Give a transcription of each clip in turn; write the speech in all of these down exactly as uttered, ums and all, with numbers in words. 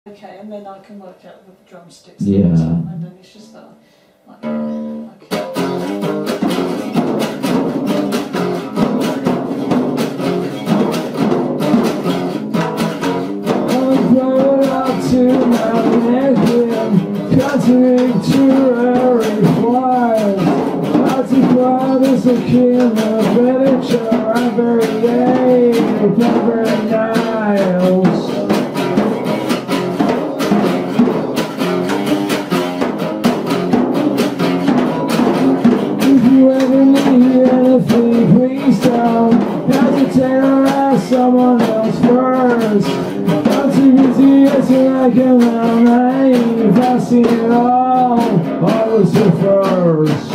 Okay, and then I can work out with the drumsticks. Yeah. And then it's just that, like, okay. I'm going up to my neck, cutting temporary flies. Out to find us a king of literature, Ivory, Pepper Niles. Anything, please don't hesitate or ask someone else first. I'm too busy acting like I'm not naive. I've seen it all, I was the first.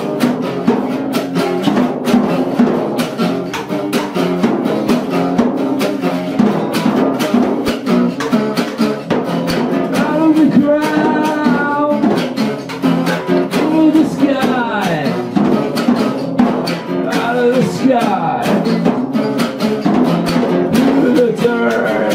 Out of the crowd, into the sky. Out of the sky, into the dirt.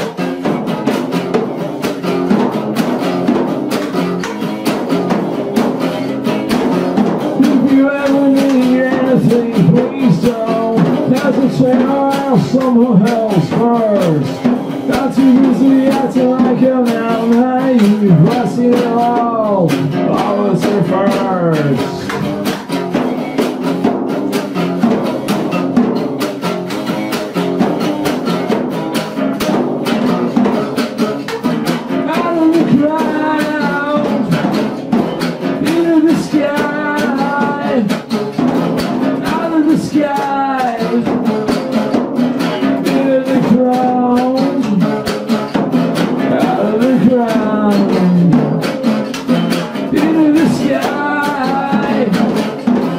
If you ever need anything, please don't hesitate or ask someone else first. Not too busy acting like I'm now naive. I see it all, I was here first.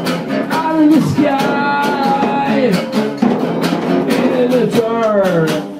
Sky, in the dirt.